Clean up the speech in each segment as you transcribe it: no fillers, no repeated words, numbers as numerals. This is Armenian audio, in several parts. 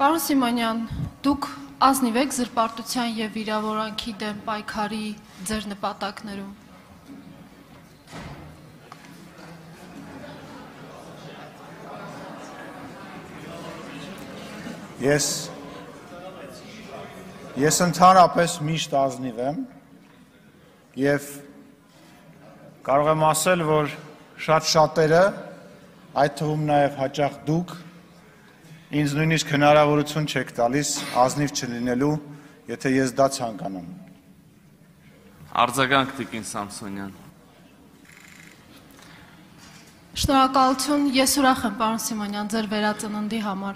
Պարոն Սիմոնյան, դուք ազնիվ եք զրպարտության և վիրավորանքի դեմ պայքարի ձեր նպատակներում։ Ես ընդհանրապես միշտ ազնիվ եմ և կարող եմ ասել, որ շատերը, այդ թվում նաև հաճախ դուք, ինձ նույնիսկ հնարավորություն չեք տալիս ազնիվ չլինելու, եթե ես դա ցանկանամ։ Արձագանք Տիկին Սամսոնյան։ Շնորհակալություն, ես ուրախ եմ, պարոն Սիմոնյան, ձեր վերածննդի համար։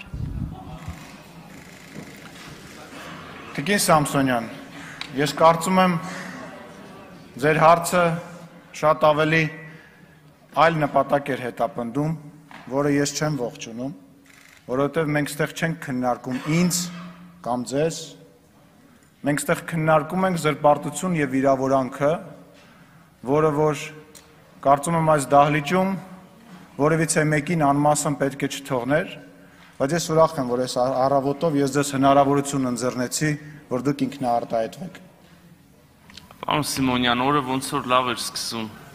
Տիկին Սամսոնյան, ես կարծում եմ ձեր հարցը շատ ավելի այլ նպատակ էր հետապնդում, որը ես չեմ ողջունում, որովհետև մենք ստեղ չենք քննարկում ինձ կամ ձեզ, մենք ստեղ քննարկում ենք զրպարտություն և վիրավորանքը, որը որ կարծում եմ այս դահլիճում որևիցե մեկին անմասն պետք է չթողներ, բայց ես ուրախ եմ, որ այս առավոտով ես ձեզ հնարավորություն ընձեռնեցի, որ դուք ինքնաարտահայտվեք։ Պարոն Սիմոնյան, օրը ոնց որ լավ էր սկսում։